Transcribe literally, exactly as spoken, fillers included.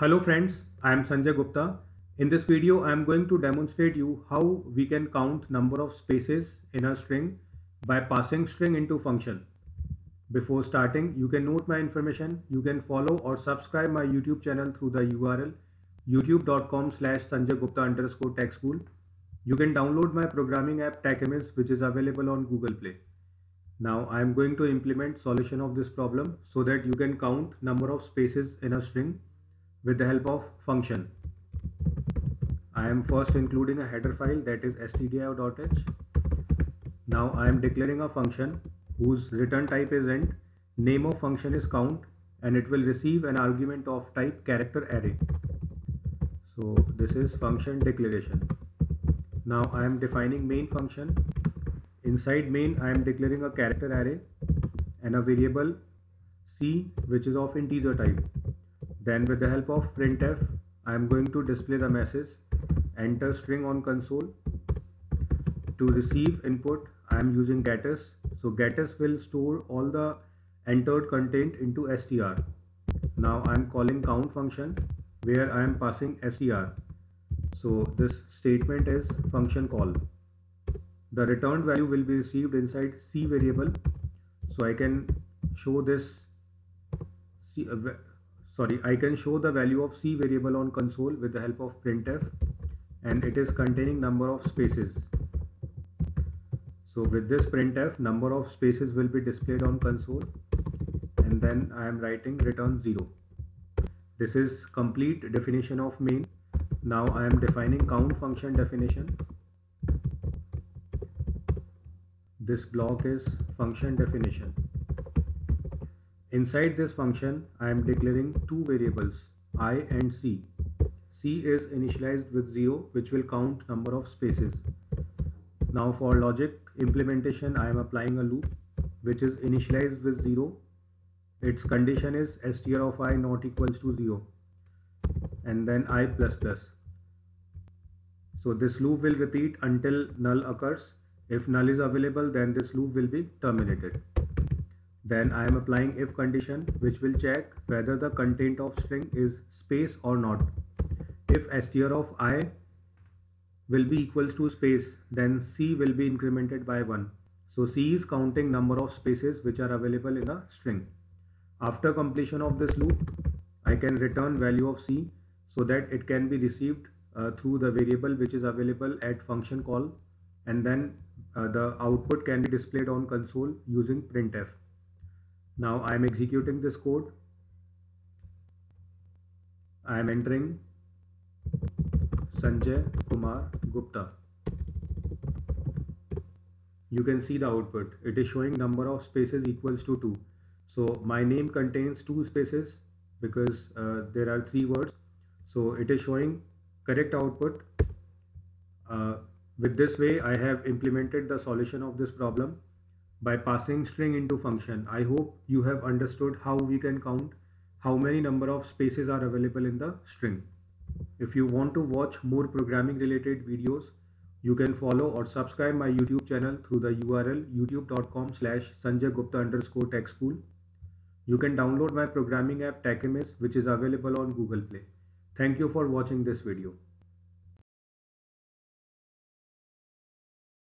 Hello friends, I am Sanjay Gupta. In this video, I am going to demonstrate you how we can count number of spaces in a string by passing string into function. Before starting, you can note my information. You can follow or subscribe my YouTube channel through the U R L youtube.com slash Sanjay Gupta underscore tech school. You can download my programming app TechMS, which is available on Google Play. Now I am going to implement solution of this problem so that you can count number of spaces in a string with the help of function. I am first including a header file, that is stdio.h. Now I am declaring a function whose return type is int, name of function is count, and it will receive an argument of type character array. So this is function declaration. Now I am defining main function. Inside main I am declaring a character array and a variable c which is of integer type. Then with the help of printf, I am going to display the message enter string on console. To receive input, I am using getters. So getters will store all the entered content into str. Now I am calling count function where I am passing str. So this statement is function call. The returned value will be received inside c variable. So I can show this c, uh, sorry I can show the value of c variable on console with the help of printf, and it is containing number of spaces. So with this printf, number of spaces will be displayed on console, and then I am writing return zero. This is complete definition of main. Now I am defining count function definition. This block is function definition. Inside this function, I am declaring two variables, I and c. c is initialized with zero, which will count number of spaces. Now for logic implementation, I am applying a loop which is initialized with zero. Its condition is str of I not equals to zero, and then I plus plus. So this loop will repeat until null occurs. If null is available, then this loop will be terminated. Then I am applying if condition, which will check whether the content of string is space or not. If str of I will be equals to space, then c will be incremented by one. So c is counting number of spaces which are available in a string. After completion of this loop, I can return value of c so that it can be received uh, through the variable which is available at function call, and then uh, the output can be displayed on console using printf. Now I am executing this code. I am entering Sanjay Kumar Gupta. You can see the output. It is showing number of spaces equals to two. So my name contains two spaces because uh, there are three words. So it is showing correct output. Uh, with this way, I have implemented the solution of this problem by passing string into function. I hope you have understood how we can count how many number of spaces are available in the string. If you want to watch more programming related videos, you can follow or subscribe my YouTube channel through the U R L youtube.com slash Sanjay Gupta underscore tech school. You can download my programming app TechMS, which is available on Google Play. Thank you for watching this video.